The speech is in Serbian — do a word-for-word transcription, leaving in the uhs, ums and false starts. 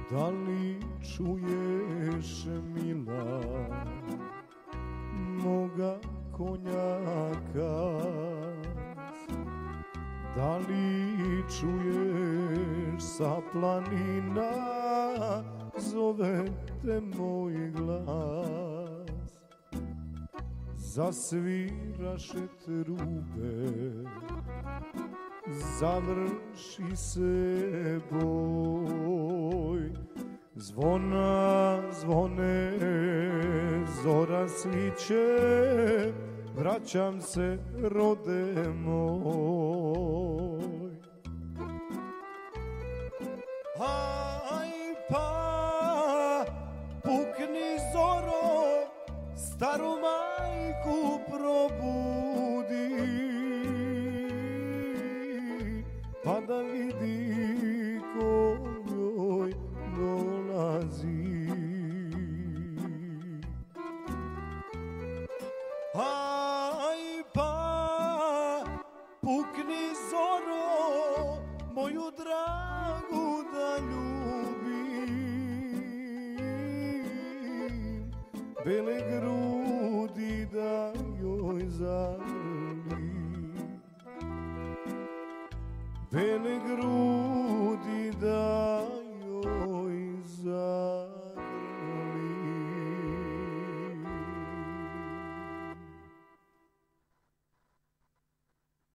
Da li čuješ, mila, moga konjaka? Da li čuješ, sa planina zove te moj glas? Zasviraše trube, završi se boj, zvona zvone, zora sviće, vraćam se, rode moj. Aj pa, pukni zoro, staru majku probudi, pa da vidi ko njoj dolazi. Aj pa, pukni zoro, moju dragu da ljubim, bele grudi da joj zagrlim, bele grudi da